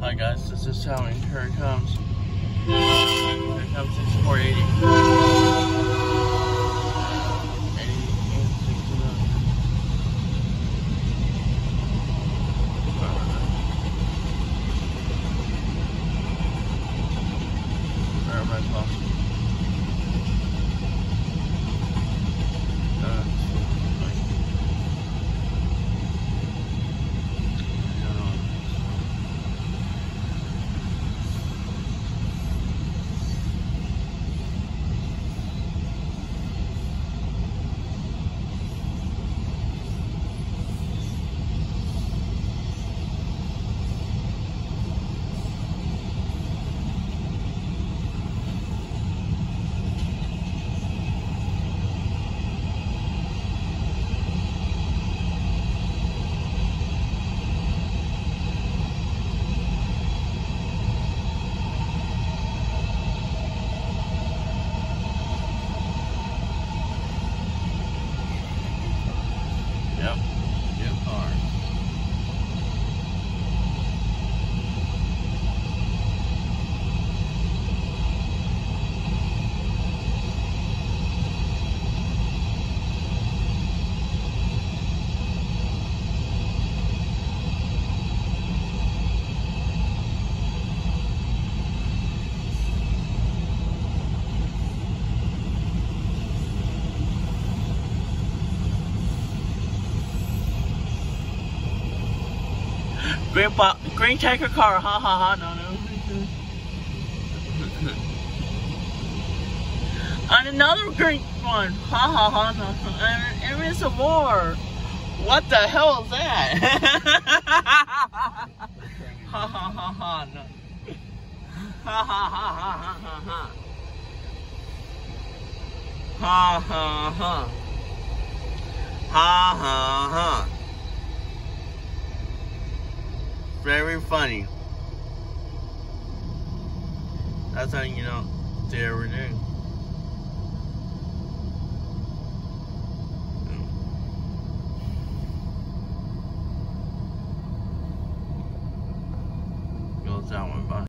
Hi guys, this is Towing. Here it comes. Here it comes. It's 480. 69. Where am I lost? Yep, new car. Green tanker car, ha ha ha, no. And another green one, ha ha ha, no. And there's some more. What the hell is that? Ha ha ha ha, no. Ha ha ha ha ha ha ha. Ha ha ha. Ha ha ha. Very funny. That's how you know they ever do. Goes that one by.